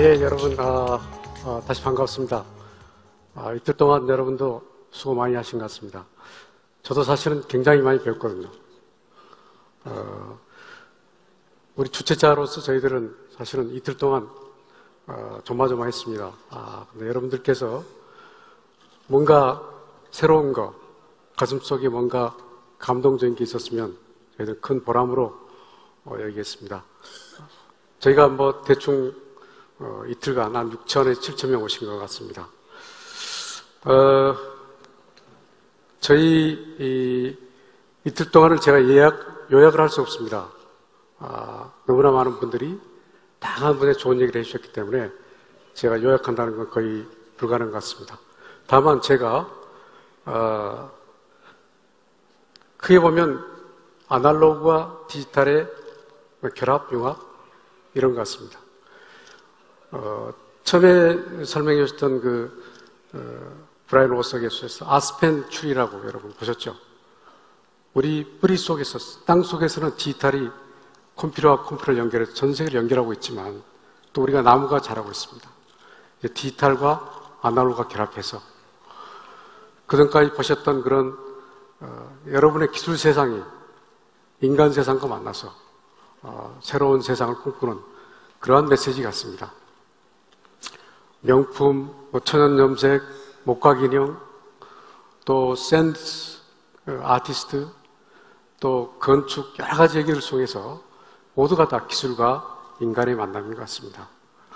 예, 여러분, 다시 반갑습니다. 이틀 동안 여러분도 수고 많이 하신 것 같습니다. 저도 사실은 굉장히 많이 배웠거든요. 우리 주최자로서 저희들은 사실은 이틀 동안 조마조마했습니다. 근데 여러분들께서 뭔가 새로운 거, 가슴속에 뭔가 감동적인 게 있었으면 저희들 큰 보람으로 여기겠습니다. 저희가 뭐 대충 이틀간 한 6천에서 7천 명 오신 것 같습니다. 저희 이틀 동안은 제가 요약을 할 수 없습니다. 너무나 많은 분들이 다양한 분의 좋은 얘기를 해주셨기 때문에 제가 요약한다는 건 거의 불가능한 것 같습니다. 다만 제가 크게 보면 아날로그와 디지털의 결합, 융합 이런 것 같습니다. 처음에 설명해 주셨던 브라이언 워서 교수에서 아스펜 추리라고 여러분 보셨죠? 우리 뿌리 속에서, 땅 속에서는 디지털이 컴퓨터와 컴퓨터를 연결해서 전 세계를 연결하고 있지만 또 우리가 나무가 자라고 있습니다. 디지털과 아날로그가 결합해서 그전까지 보셨던 그런 여러분의 기술 세상이 인간 세상과 만나서 새로운 세상을 꿈꾸는 그러한 메시지 같습니다. 명품, 천연염색, 목각인형, 또 샌드 아티스트, 또 건축 여러 가지 얘기를 통해서 모두가 다 기술과 인간의 만남인 것 같습니다.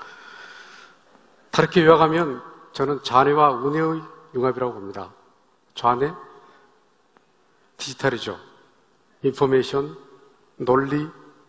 다르게 요약하면 저는 좌뇌와 우뇌의 융합이라고 봅니다. 좌뇌, 디지털이죠. 인포메이션, 논리,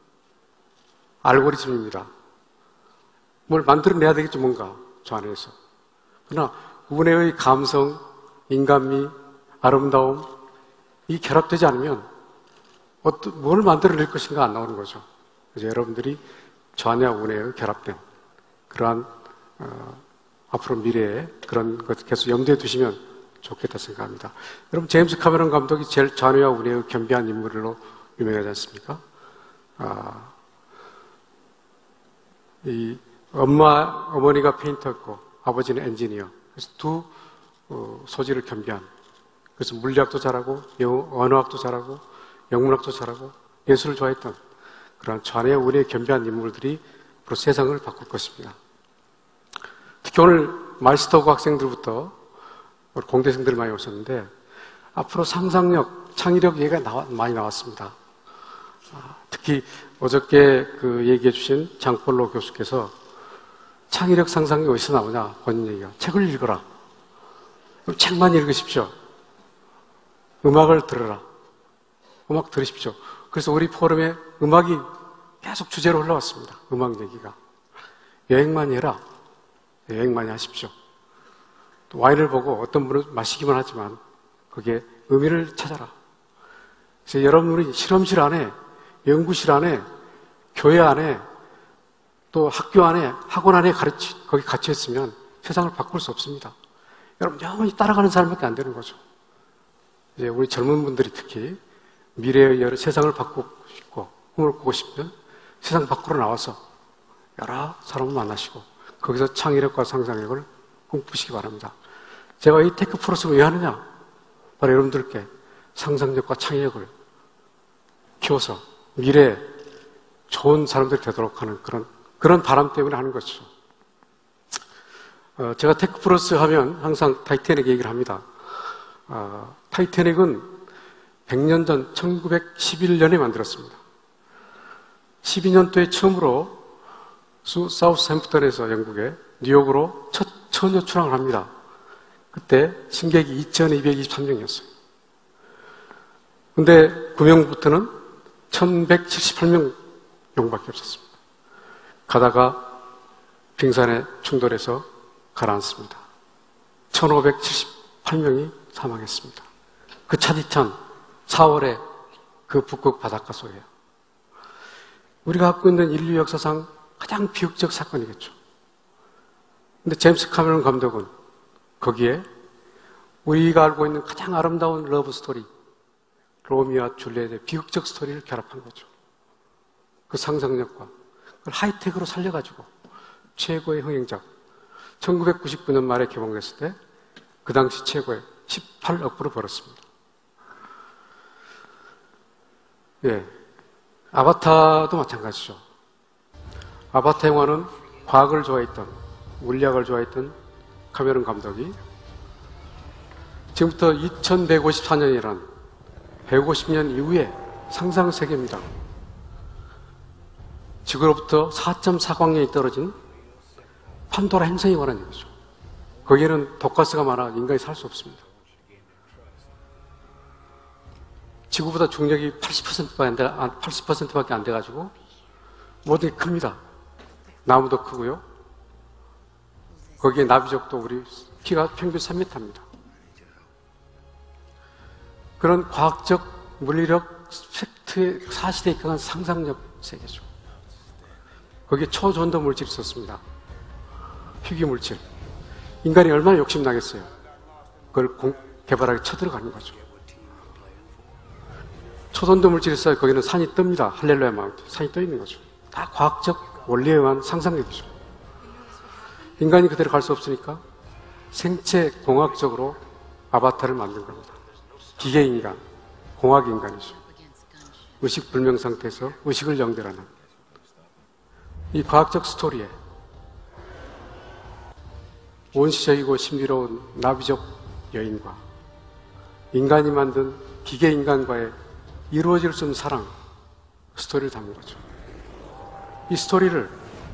알고리즘입니다. 뭘 만들어내야 되겠죠, 뭔가, 좌뇌에서. 그러나 우뇌의 감성, 인간미, 아름다움, 이 결합되지 않으면 뭘 만들어낼 것인가 안 나오는 거죠. 그래서 여러분들이 좌뇌와 우뇌의 결합된 그러한 앞으로 미래에 그런 것 계속 염두에 두시면 좋겠다 생각합니다. 여러분 제임스 카메론 감독이 제일 좌뇌와 우뇌의 겸비한 인물로 유명하지 않습니까? 이 어머니가 페인터였고 아버지는 엔지니어. 그래서 두 소질을 겸비한. 그래서 물리학도 잘하고 언어학도 잘하고 영문학도 잘하고 예술을 좋아했던 그런 좌뇌와 우뇌의 겸비한 인물들이 앞으로 세상을 바꿀 것입니다. 특히 오늘 마이스터고 학생들부터 우리 공대생들 많이 오셨는데 앞으로 상상력, 창의력 얘기가 많이 나왔습니다. 특히 어저께 얘기해 주신 장폴로 교수께서 창의력 상상이 어디서 나오냐 본인 얘기가 책을 읽어라. 책만 읽으십시오. 음악을 들어라. 음악 들으십시오. 그래서 우리 포럼에 음악이 계속 주제로 올라왔습니다. 음악 얘기가. 여행 많이 해라. 여행 많이 하십시오. 또 와인을 보고 어떤 분은 마시기만 하지만 거기에 의미를 찾아라. 그래서 여러분들이 실험실 안에, 연구실 안에, 교회 안에, 또 학교 안에, 학원 안에 거기 갇혀 있으면 세상을 바꿀 수 없습니다. 여러분 영원히 따라가는 사람밖에 안 되는 거죠. 이제 우리 젊은 분들이 특히 미래의 세상을 바꾸고 싶고 꿈을 꾸고 싶으면 세상 밖으로 나와서 여러 사람을 만나시고 거기서 창의력과 상상력을 꿈꾸시기 바랍니다. 제가 이 테크 프로스를 왜 하느냐? 바로 여러분들께 상상력과 창의력을 키워서 미래에 좋은 사람들이 되도록 하는 그런 바람 때문에 하는 것이죠. 제가 테크 프로스 하면 항상 타이타닉 얘기를 합니다. 타이타닉은 100년 전 1911년에 만들었습니다. 12년도에 처음으로 사우스햄프턴에서 영국에 뉴욕으로 첫 처녀 출항을 합니다. 그때 승객이 2223명이었어요. 근데 구명부터는 1178명 정도밖에 없었습니다. 가다가 빙산에 충돌해서 가라앉습니다. 1578명이 사망했습니다. 그 차디찬 4월에 그 북극 바닷가 속에요. 우리가 갖고 있는 인류 역사상 가장 비극적 사건이겠죠. 근데 제임스 카메론 감독은 거기에 우리가 알고 있는 가장 아름다운 러브 스토리, 로미오와 줄리엣의 비극적 스토리를 결합한 거죠. 그 상상력과 그걸 하이텍으로 살려가지고 최고의 흥행작. 1999년 말에 개봉했을 때 그 당시 최고의 18억 불을 벌었습니다. 예, 아바타도 마찬가지죠. 아바타 영화는 과학을 좋아했던, 물리학을 좋아했던 카메론 감독이 지금부터 2154년이란 150년 이후에 상상세계입니다. 지구로부터 4.4광년이 떨어진 판도라 행성에 관한 얘기죠. 거기에는 독가스가 많아 인간이 살 수 없습니다. 지구보다 중력이 80%밖에 안 돼가지고 모든 게 큽니다. 나무도 크고요. 거기에 나비족도 우리 키가 평균 3m입니다. 그런 과학적, 물리력, 팩트의 사실에 입각한 상상력 세계죠. 거기에 초전도 물질이 있었습니다. 희귀물질. 인간이 얼마나 욕심나겠어요. 그걸 개발하게 쳐들어가는 거죠. 초전도 물질이 있어야 거기는 산이 뜹니다. 할렐루야 마운틴. 산이 떠 있는 거죠. 다 과학적 원리에 의한 상상력이죠. 인간이 그대로 갈 수 없으니까 생체 공학적으로 아바타를 만든 겁니다. 기계인간, 공학인간이죠. 의식불명 상태에서 의식을 연결하는 이 과학적 스토리에 원시적이고 신비로운 나비족 여인과 인간이 만든 기계인간과의 이루어질 수 없는 사랑, 스토리를 담은 거죠. 이 스토리를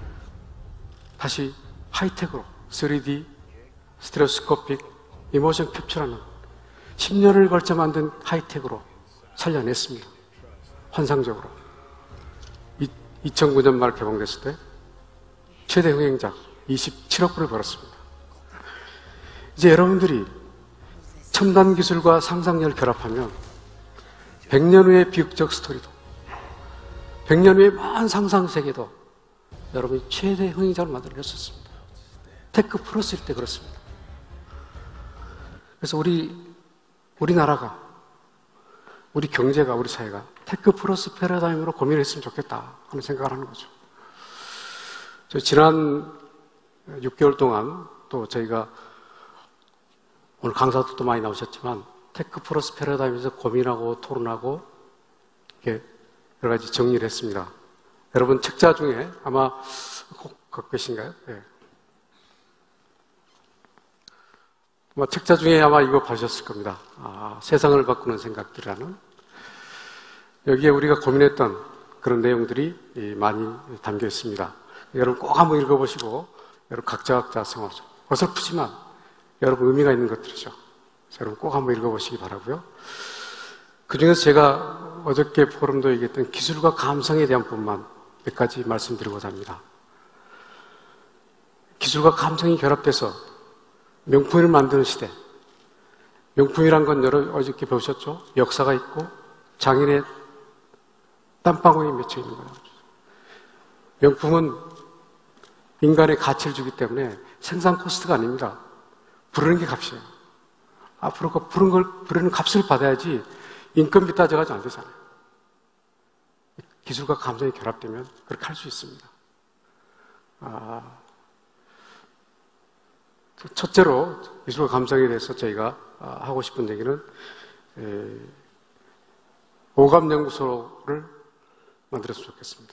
다시 하이텍으로 3D, 스테레오스코픽, 이모션 캡처라는 10년을 걸쳐 만든 하이텍으로 살려냈습니다. 환상적으로. 2009년 말 개봉됐을 때 최대 흥행작 27억 불을 벌었습니다. 이제 여러분들이 첨단 기술과 상상력을 결합하면 100년 후의 비극적 스토리도 100년 후의 먼 상상세계도 여러분이 최대 흥행작을 만들어낼 수 있습니다. 테크 플러스일 때 그렇습니다. 그래서 우리나라가, 우리 경제가, 우리 사회가 테크 플러스 패러다임으로 고민했으면 좋겠다 하는 생각을 하는 거죠. 지난 6개월 동안 또 저희가 오늘 강사도 또 많이 나오셨지만 테크 플러스 패러다임에서 고민하고 토론하고 이렇게 여러 가지 정리를 했습니다. 여러분 책자 중에 아마 꼭 갖고 계신가요? 네. 책자 중에 아마 이거 봐주셨을 겁니다. 세상을 바꾸는 생각들이라는. 여기에 우리가 고민했던 그런 내용들이 많이 담겨 있습니다. 여러분 꼭 한번 읽어보시고 여러분 각자 생활 어설프지만 여러분 의미가 있는 것들이죠. 여러분 꼭 한번 읽어보시기 바라고요. 그 중에서 제가 어저께 포럼도 얘기했던 기술과 감성에 대한 부분만 몇 가지 말씀드리고자 합니다. 기술과 감성이 결합돼서 명품을 만드는 시대. 명품이란 건 어저께 배우셨죠? 역사가 있고 장인의 땀방울이 맺혀 있는 거예요. 명품은 인간의 가치를 주기 때문에 생산 코스트가 아닙니다. 부르는 게 값이에요. 앞으로 그 부르는 값을 받아야지 인건비 따져가지고 안 되잖아요. 기술과 감성이 결합되면 그렇게 할 수 있습니다. 첫째로 기술과 감성에 대해서 저희가 하고 싶은 얘기는 오감연구소를 만들었으면 좋겠습니다.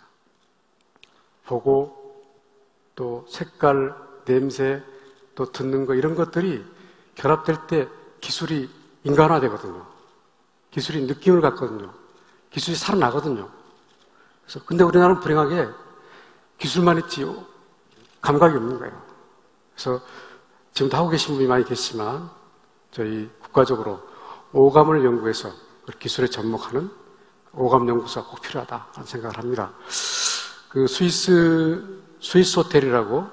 보고 또 색깔, 냄새, 또 듣는 거 이런 것들이 결합될 때 기술이 인간화되거든요. 기술이 느낌을 갖거든요. 기술이 살아나거든요. 그래서 근데 우리나라는 불행하게 기술만 있지 감각이 없는 거예요. 그래서 지금도 하고 계신 분이 많이 계시지만 저희 국가적으로 오감을 연구해서 기술에 접목하는 오감 연구소가 꼭 필요하다 하는 생각을 합니다. 그 스위스 호텔이라고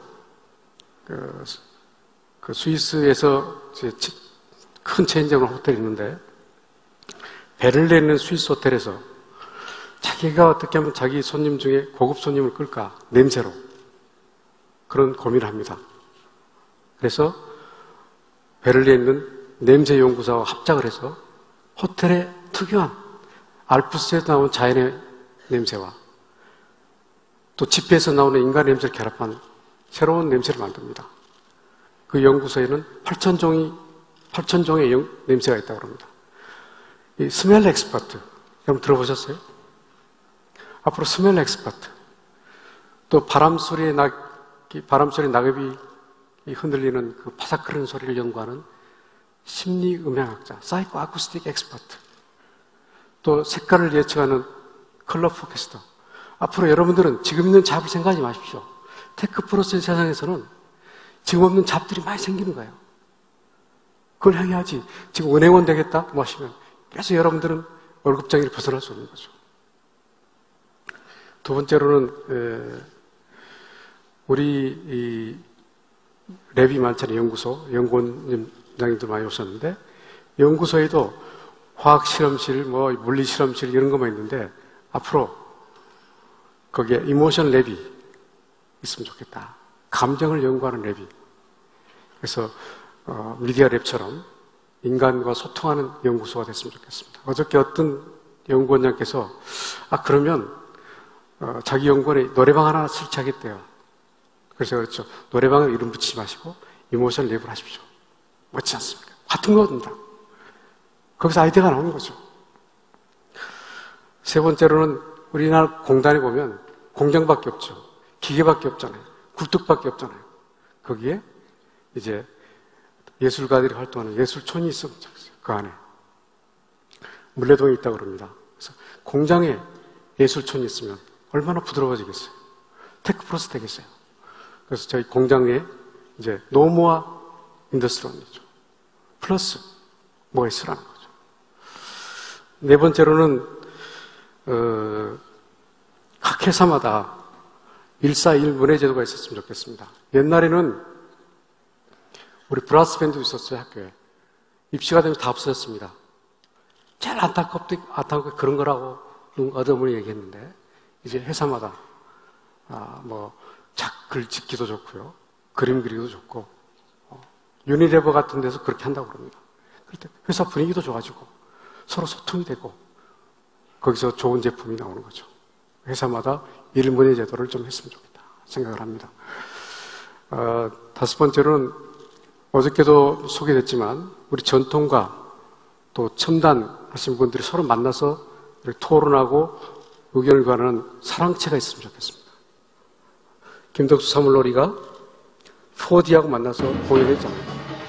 그 스위스에서 큰 체인점으로 호텔이 있는데 베를린에 있는 스위스 호텔에서 자기가 어떻게 하면 자기 손님 중에 고급 손님을 끌까 냄새로 그런 고민을 합니다. 그래서 베를린에 있는 냄새 연구소와 합작을 해서 호텔의 특유한 알프스에서 나온 자연의 냄새와 또 집회에서 나오는 인간 냄새를 결합한 새로운 냄새를 만듭니다. 그 연구소에는 8,000종의 냄새가 있다고 합니다. 이 스멜 엑스퍼트, 여러분 들어보셨어요? 앞으로 스멜 엑스퍼트, 또 바람소리 낙엽이 흔들리는 그 바삭거리는 소리를 연구하는 심리음향학자, 사이코 아쿠스틱 엑스퍼트, 또 색깔을 예측하는 컬러 포캐스터. 앞으로 여러분들은 지금 있는 잡을 생각하지 마십시오. 테크 프로세스 세상에서는 지금 없는 잡들이 많이 생기는 거예요. 그걸 향해야지. 지금 은행원 되겠다? 뭐 하시면 계속 여러분들은 월급장애를 벗어날 수 없는 거죠. 두 번째로는, 우리 이 랩이 많잖아요. 연구소. 연구원장님들 많이 오셨는데, 연구소에도 화학 실험실, 뭐 물리 실험실 이런 것만 있는데, 앞으로 거기에 이모션 랩이 있으면 좋겠다. 감정을 연구하는 랩이. 그래서 미디어 랩처럼 인간과 소통하는 연구소가 됐으면 좋겠습니다. 어저께 어떤 연구원장께서 그러면 자기 연구원에 노래방 하나 설치하겠대요. 그래서 그렇죠. 노래방을 이름 붙이지 마시고 이모션 랩을 하십시오. 멋지지 않습니까? 같은 겁니다. 거기서 아이디어가 나오는 거죠. 세 번째로는 우리나라 공단에 보면 공장밖에 없죠. 기계밖에 없잖아요. 굴뚝밖에 없잖아요. 거기에 이제 예술가들이 활동하는 예술촌이 있으면 좋겠어요. 그 안에. 물레동에 있다고 그럽니다. 그래서 공장에 예술촌이 있으면 얼마나 부드러워지겠어요. 테크프로스 되겠어요. 그래서 저희 공장에 이제 노모아 인더스트리원이죠. 플러스 뭐가 있으라는 거죠. 네 번째로는 각 회사마다 141 문해제도가 있었으면 좋겠습니다. 옛날에는 우리 브라스 밴드도 있었어요, 학교에. 입시가 되면 다 없어졌습니다. 제일 안타깝게 그런 거라고 어머니 얘기했는데, 이제 회사마다, 글 짓기도 좋고요. 그림 그리기도 좋고, 유니레버 같은 데서 그렇게 한다고 그럽니다. 그럴 때 회사 분위기도 좋아지고, 서로 소통이 되고, 거기서 좋은 제품이 나오는 거죠. 회사마다 일문의 제도를 좀 했으면 좋겠다 생각을 합니다. 다섯 번째로는 어저께도 소개됐지만 우리 전통과 또 첨단 하신 분들이 서로 만나서 이렇게 토론하고 의견을 구하는 사랑체가 있으면 좋겠습니다. 김덕수 사물놀이가 4D하고 만나서 공연했잖아요.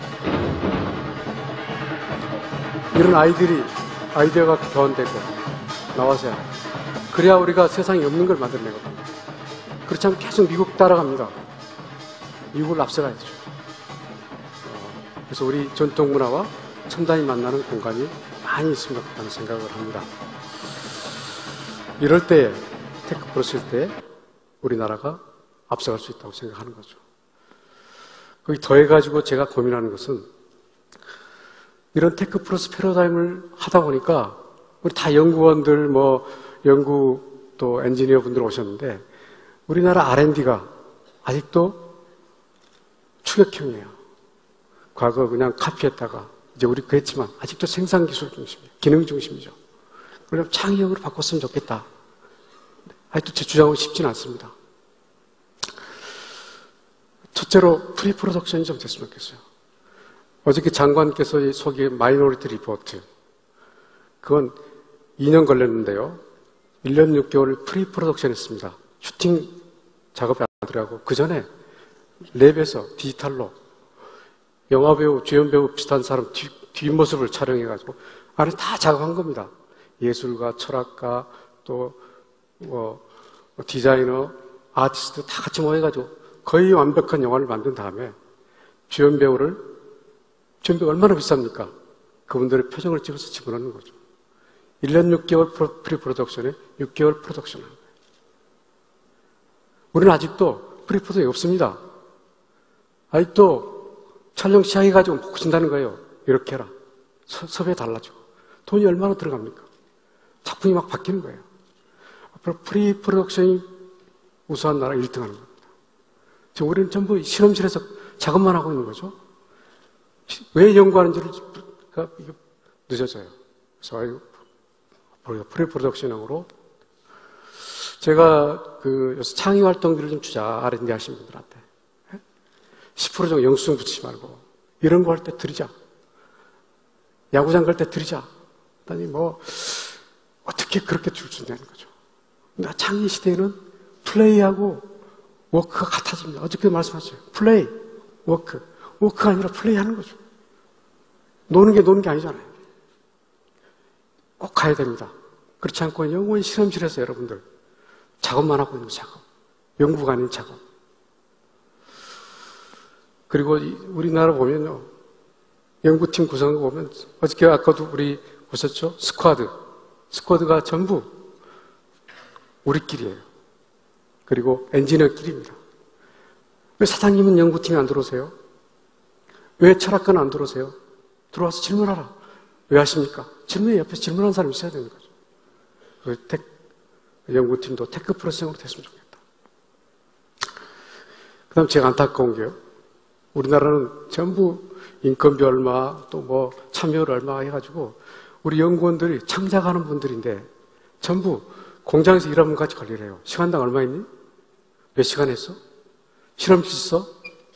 이런 아이디어가 교환되고 나와서야 그래야 우리가 세상에 없는 걸 만들어내거든요. 그렇지 않으면 계속 미국 따라갑니다. 미국을 앞서가야죠. 그래서 우리 전통 문화와 첨단이 만나는 공간이 많이 있으면 좋겠다는 생각을 합니다. 이럴 때, 테크 프로세스 때 우리나라가 앞서갈 수 있다고 생각하는 거죠. 거기 더해가지고 제가 고민하는 것은 이런 테크 프로세스 패러다임을 하다 보니까 우리 다 연구원들, 연구 또 엔지니어 분들 오셨는데 우리나라 R&D가 아직도 추격형이에요. 과거 그냥 카피했다가 이제 우리 그랬지만 아직도 생산기술 중심이에요. 기능 중심이죠. 그럼 창의력으로 바꿨으면 좋겠다. 아직도 제 주장은 쉽지는 않습니다. 첫째로 프리프로덕션이 좀 됐으면 좋겠어요. 어저께 장관께서 소개한 마이너리티 리포트, 그건 2년 걸렸는데요. 1년 6개월 프리프로덕션 했습니다. 슈팅 작업을 하더라고. 그 전에 랩에서 디지털로 영화배우, 주연배우 비슷한 사람 뒷모습을 촬영해가지고 안에 다 작업한 겁니다. 예술가, 철학가, 또 디자이너, 아티스트 다 같이 모여가지고 거의 완벽한 영화를 만든 다음에 주연배우가 얼마나 비쌉니까? 그분들의 표정을 찍어서 집어넣는 거죠. 1년 6개월 프리프로덕션에 6개월 프로덕션 하는 거예요. 우리는 아직도 프리프로덕션이 없습니다. 아직도 촬영 시작해가지고 고친다는 거예요. 이렇게 해라. 섭외 달라지고. 돈이 얼마나 들어갑니까? 작품이 막 바뀌는 거예요. 앞으로 프리프로덕션이 우수한 나라 1등 하는 겁니다. 지금 우리는 전부 실험실에서 작업만 하고 있는 거죠. 왜 연구하는지를 늦어져요. 그래서 우리가 프리프로덕션으로 제가 요새 창의 활동비를 좀 주자, R&D 하신 분들한테. 10% 정도 영수증 붙이지 말고 이런 거 할 때 드리자. 야구장 갈 때 드리자. 아니 뭐 어떻게 그렇게 줄 수 있냐는 거죠. 근데 장애 시대에는 플레이하고 워크가 같아집니다. 어저께 말씀하셨어요. 플레이, 워크. 워크가 아니라 플레이하는 거죠. 노는 게 아니잖아요. 꼭 가야 됩니다. 그렇지 않고 영원히 실험실에서 여러분들 작업만 하고 있는 작업. 연구가 아닌 작업. 그리고 우리나라 보면요. 연구팀 구성한 거 보면 어저께 아까도 우리 보셨죠? 스쿼드가 전부 우리끼리예요. 그리고 엔지니어끼리입니다. 왜 사장님은 연구팀에 안 들어오세요? 왜 철학과는 안 들어오세요? 들어와서 질문하라. 왜 하십니까? 질문에 옆에서 질문하는 사람이 있어야 되는 거죠. 연구팀도 테크 프로세싱으로 됐으면 좋겠다. 그 다음 제가 안타까운 게요. 우리나라는 전부 인건비 얼마, 또 뭐 참여율 얼마 해가지고 우리 연구원들이 창작하는 분들인데 전부 공장에서 일하는 것까지 관리를 해요. 시간당 얼마 있니? 몇 시간 했어? 실험실 있어?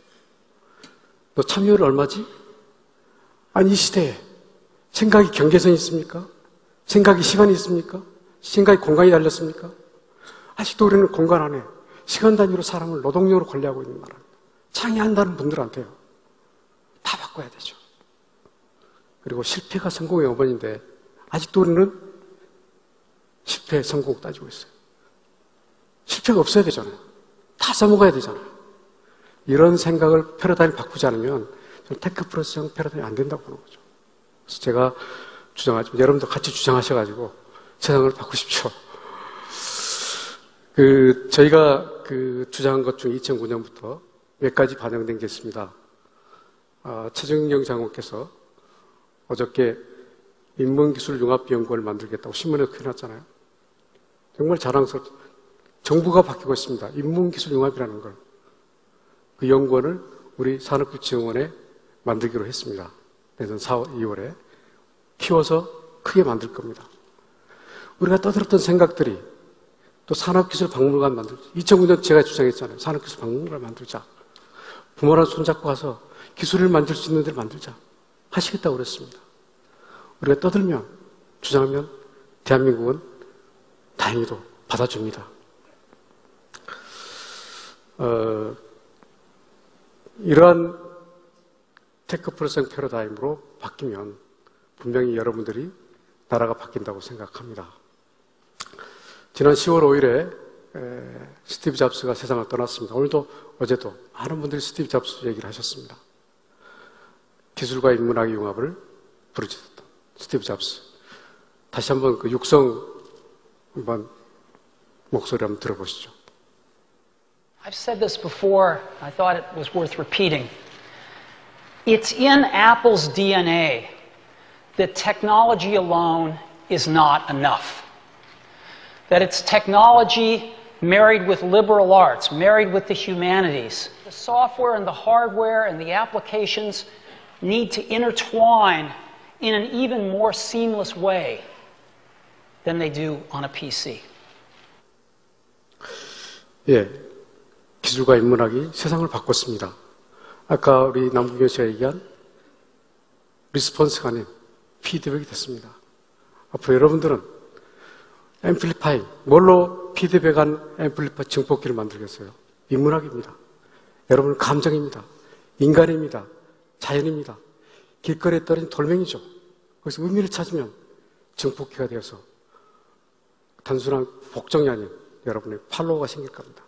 너 참여율 얼마지? 아니 이 시대에 생각이 경계선이 있습니까? 생각이 시간이 있습니까? 생각이 공간이 달렸습니까? 아직도 우리는 공간 안에 시간 단위로 사람을 노동력으로 관리하고 있는 나라입니다. 창의한다는 분들한테요. 다 바꿔야 되죠. 그리고 실패가 성공의 어머니인데 아직도 우리는 실패, 성공 따지고 있어요. 실패가 없어야 되잖아요. 다 써먹어야 되잖아요. 이런 생각을 패러다임 바꾸지 않으면 테크 플러스형 패러다임이 안 된다고 보는 거죠. 그래서 제가 주장하지만 여러분도 같이 주장하셔가지고 세상을 바꾸십시오. 저희가 주장한 것 중 2009년부터 몇 가지 반영된 게 있습니다. 최정경 장관께서 어저께 인문기술융합연구원을 만들겠다고 신문에 크게 났잖아요. 정말 자랑스럽죠. 정부가 바뀌고 있습니다. 인문기술융합이라는 걸. 그 연구원을 우리 산업기술지원원에 만들기로 했습니다. 내년 4월, 2월에 키워서 크게 만들 겁니다. 우리가 떠들었던 생각들이 또 산업기술박물관 만들자. 2009년 제가 주장했잖아요. 산업기술박물관 만들자. 부모랑 손잡고 가서 기술을 만들 수 있는 데를 만들자. 하시겠다고 그랬습니다. 우리가 떠들면, 주장하면 대한민국은 다행히도 받아줍니다. 이러한 테크 프로세싱 패러다임으로 바뀌면 분명히 여러분들이 나라가 바뀐다고 생각합니다. 지난 10월 5일에 스티브 잡스가 세상을 떠났습니다. 오늘도 어제도 많은 분들이 스티브 잡스 얘기를 하셨습니다. 기술과 인문학의 융합을 부르짖었던 스티브 잡스. 다시 한번 그 육성 한번 목소리 한번 들어보시죠. I've said this before. I thought it was worth repeating. It's in Apple's DNA that technology alone is not enough. That it's technology married with liberal arts, married with the humanities. The software and the hardware and the applications need to intertwine in an even more seamless way than they do on a PC. 예, 기술과 인문학이 세상을 바꿨습니다. 아까 우리 남궁현 씨가 얘기한 리스폰스가 아닌 피드백이 됐습니다. 앞으로 여러분들은 앰플리파잉, 뭘로 피드백한 앰플리파이 증폭기를 만들겠어요? 인문학입니다. 여러분은 감정입니다. 인간입니다. 자연입니다. 길거리에 떨어진 돌멩이죠. 거기서 의미를 찾으면 증폭기가 되어서 단순한 복종이 아닌 여러분의 팔로워가 생길 겁니다.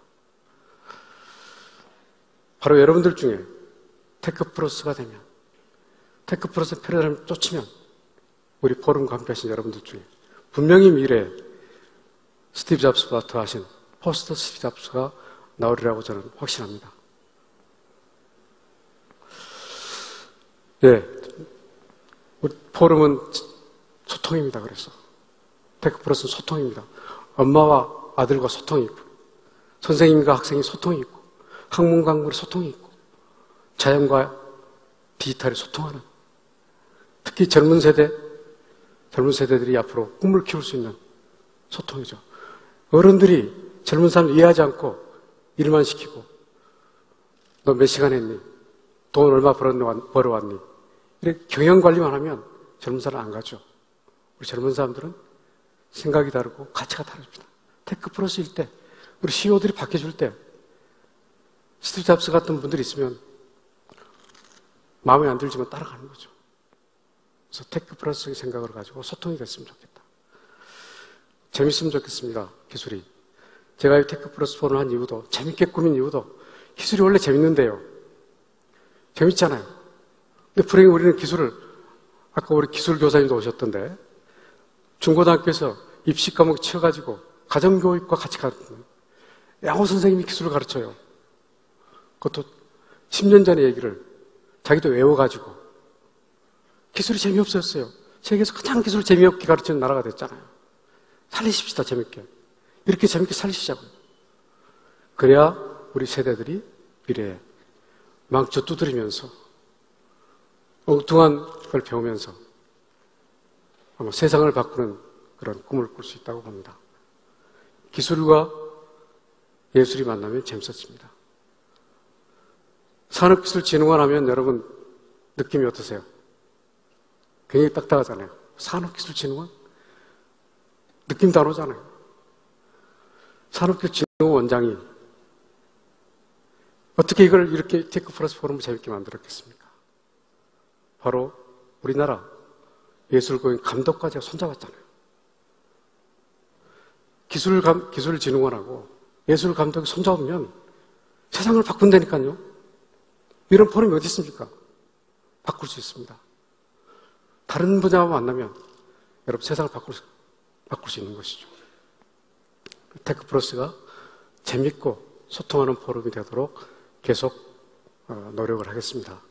바로 여러분들 중에 테크플러스가 되면, 테크플러스 패러다임을 쫓으면 우리 포럼과 함께 하신 여러분들 중에 분명히 미래에 스티브 잡스보다 더하신 포스터 스티브 잡스가 나오리라고 저는 확신합니다. 예, 우리 포럼은 소통입니다. 그래서 테크플러스는 소통입니다. 엄마와 아들과 소통이 있고, 선생님과 학생이 소통이 있고, 학문과 학문의 소통이 있고, 자연과 디지털이 소통하는, 특히 젊은 세대들이 앞으로 꿈을 키울 수 있는 소통이죠. 어른들이 젊은 사람을 이해하지 않고 일만 시키고, 너 몇 시간 했니? 돈 얼마 벌어왔니? 이렇게 경영관리만 하면 젊은 사람 안 가죠. 우리 젊은 사람들은 생각이 다르고 가치가 다릅니다. 테크플러스일 때, 우리 CEO들이 바뀌어줄 때, 스티브 잡스 같은 분들이 있으면 마음에 안 들지만 따라가는 거죠. 그래서 테크플러스의 생각을 가지고 소통이 됐으면 좋겠다. 재밌으면 좋겠습니다, 기술이. 제가 이 테크플러스 폰을 한 이유도, 재밌게 꾸민 이유도, 기술이 원래 재밌는데요. 재밌잖아요. 근데 불행히 우리는 기술을, 아까 우리 기술 교사님도 오셨던데, 중고등학교에서 입시 과목 치워가지고 가정교육과 같이 가르치는 양호 선생님이 기술을 가르쳐요. 그것도 10년 전의 얘기를 자기도 외워가지고. 기술이 재미없었어요. 세계에서 가장 기술 재미없게 가르치는 나라가 됐잖아요. 살리십시다, 재밌게. 이렇게 재밌게 살리시자고요. 그래야 우리 세대들이 미래에 망쳐 두드리면서 엉뚱한 걸 배우면서 아마 세상을 바꾸는 그런 꿈을 꿀 수 있다고 봅니다. 기술과 예술이 만나면 재밌어집니다. 산업기술진흥원 하면 여러분 느낌이 어떠세요? 굉장히 딱딱하잖아요. 산업기술진흥원? 느낌 다르잖아요. 산업기술진흥원 원장이 어떻게 이걸 이렇게 테크플러스 포럼을 재밌게 만들었겠습니까? 바로 우리나라 예술고인 감독과 제가 손잡았잖아요. 기술진흥원하고 예술감독이 손잡으면 세상을 바꾼다니까요. 이런 포럼이 어디 있습니까? 바꿀 수 있습니다. 다른 분야와 만나면 여러분 세상을 바꿀 수 있는 것이죠. 테크플러스가 재밌고 소통하는 포럼이 되도록 계속 노력을 하겠습니다.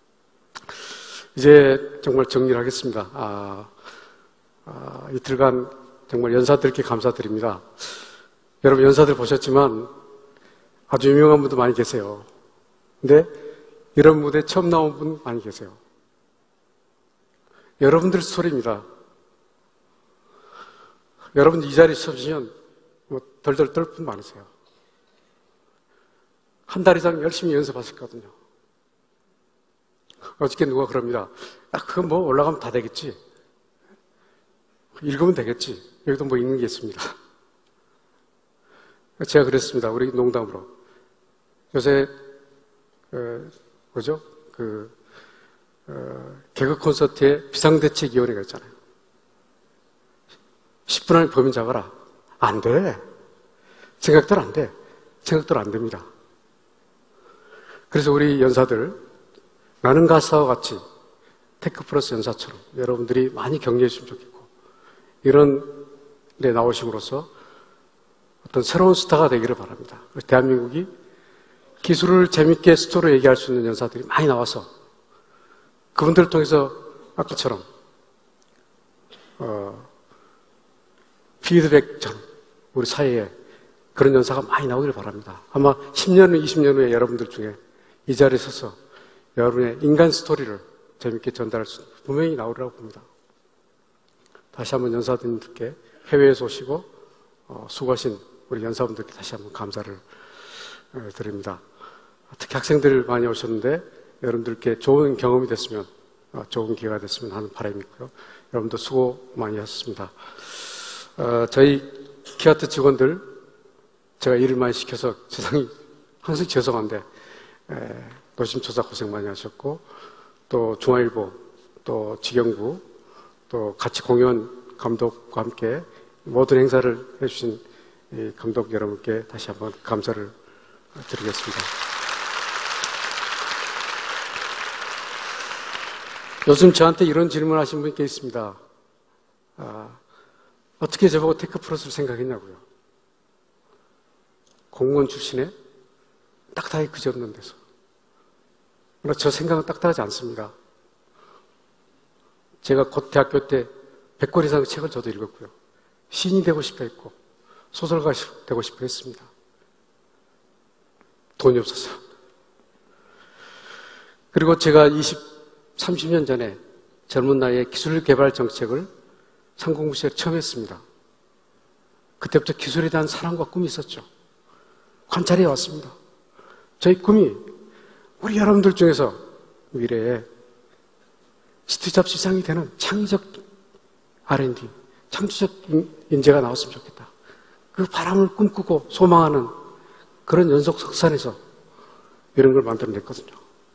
이제 정말 정리를 하겠습니다. 이틀간 정말 연사들께 감사드립니다. 여러분 연사들 보셨지만 아주 유명한 분도 많이 계세요. 근데 이런 무대 처음 나온 분 많이 계세요. 여러분들 스토리입니다. 여러분 이 자리에 서시면 뭐 덜덜 떨 분 많으세요. 한 달 이상 열심히 연습하셨거든요. 어저께 누가 그럽니다. 그거 뭐 올라가면 다 되겠지. 읽으면 되겠지. 여기도 뭐 읽는 게 있습니다. 제가 그랬습니다. 우리 농담으로. 요새, 뭐죠? 개그 콘서트에 비상대책위원회가 있잖아요. 10분 안에 범인 잡아라. 안 돼. 생각대로 안 돼. 생각대로 안 됩니다. 그래서 우리 연사들, 나는 가사와 같이 테크플러스 연사처럼 여러분들이 많이 격려해 주시면 좋겠고, 이런 데 나오심으로써 어떤 새로운 스타가 되기를 바랍니다. 대한민국이 기술을 재밌게 스토리로 얘기할 수 있는 연사들이 많이 나와서 그분들을 통해서 아까처럼 피드백처럼 우리 사회에 그런 연사가 많이 나오기를 바랍니다. 아마 10년 후, 20년 후에 여러분들 중에 이 자리에 서서 여러분의 인간 스토리를 재밌게 전달할 수 분명히 나오리라고 봅니다. 다시 한번 연사분들께 해외에서 오시고 수고하신 우리 연사분들께 다시 한번 감사를 드립니다. 특히 학생들 많이 오셨는데 여러분들께 좋은 경험이 됐으면, 좋은 기회가 됐으면 하는 바람이 있고요. 여러분도 수고 많이 하셨습니다. 저희 키아트 직원들 제가 일을 많이 시켜서 세상이 항상 죄송한데 노심초사 고생 많이 하셨고, 또 중앙일보, 또 직영부, 또 같이 공연 감독과 함께 모든 행사를 해주신 이 감독 여러분께 다시 한번 감사를 드리겠습니다. 요즘 저한테 이런 질문을 하신 분이 꽤 있습니다. 어떻게 저보고 테크플러스를 생각했냐고요. 공무원 출신에 딱딱하게 그저없는 데서. 그러나 저 생각은 딱딱하지 않습니다. 제가 곧 대학교 때 100권 이상의 책을 저도 읽었고요. 시인이 되고 싶어 했고, 소설가 되고 싶어 했습니다. 돈이 없어서. 그리고 제가 30년 전에 젊은 나이에 기술개발 정책을 상공부시에 처음 했습니다. 그때부터 기술에 대한 사랑과 꿈이 있었죠. 관찰해 왔습니다. 저희 꿈이 우리 여러분들 중에서 미래에 스티브 잡스 이상이 되는 창의적 R&D, 창조적 인재가 나왔으면 좋겠다. 그 바람을 꿈꾸고 소망하는 그런 연속석산에서 이런 걸 만들어냈거든요.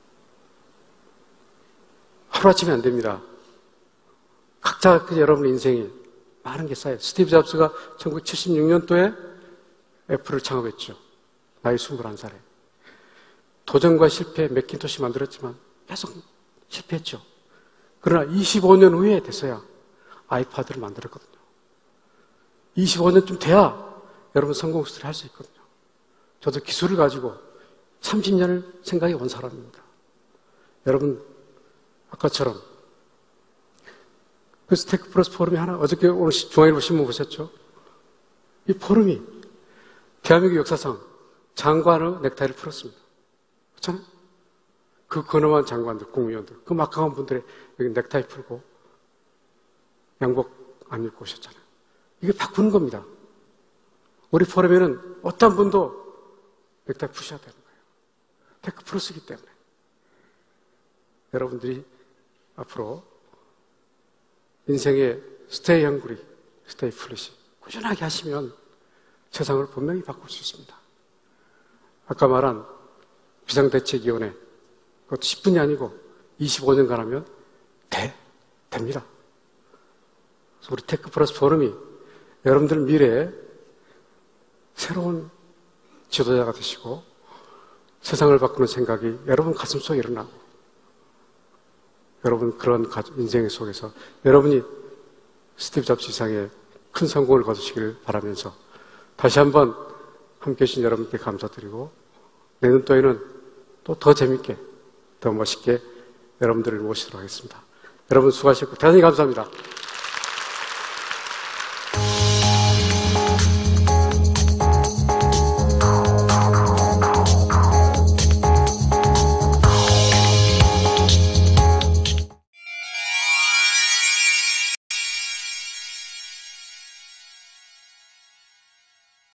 하루아침에 안 됩니다. 각자 여러분의 인생에 많은 게 쌓여요. 스티브 잡스가 1976년도에 애플을 창업했죠. 나이 21살에. 도전과 실패, 맥킨토시 만들었지만 계속 실패했죠. 그러나 25년 후에 됐어야 아이파드를 만들었거든요. 25년쯤 돼야 여러분 성공 스토리 할 수 있거든요. 저도 기술을 가지고 30년을 생각해 온 사람입니다. 여러분, 아까처럼 그 스테이크 플러스 포럼이 하나, 어저께 오늘 중앙일보 신문 보셨죠? 이 포럼이 대한민국 역사상 장관의 넥타이를 풀었습니다. 그렇잖아요? 그 근엄한 장관들, 국무위원들, 그 막강한 분들의 여기 넥타이 풀고 양복 안 입고 오셨잖아요. 이게 바꾸는 겁니다. 우리 포럼에는 어떤 분도 넥타이 푸셔야 되는 거예요. 테크 플러스이기 때문에. 여러분들이 앞으로 인생의 스테이 헝그리, 스테이 플리시 꾸준하게 하시면 세상을 분명히 바꿀 수 있습니다. 아까 말한 비상대책위원회, 그것도 10분이 아니고 25년간 하면 됩니다. 그래서 우리 테크 플러스 포럼이 여러분들 미래에 새로운 지도자가 되시고 세상을 바꾸는 생각이 여러분 가슴속에 일어나고 여러분 그런 인생 속에서 여러분이 스티브 잡스 이상의 큰 성공을 거두시길 바라면서 다시 한번 함께해 주신 여러분께 감사드리고 내년 도에는 또 더 재밌게 더 멋있게 여러분들을 모시도록 하겠습니다. 여러분 수고하셨고 대단히 감사합니다.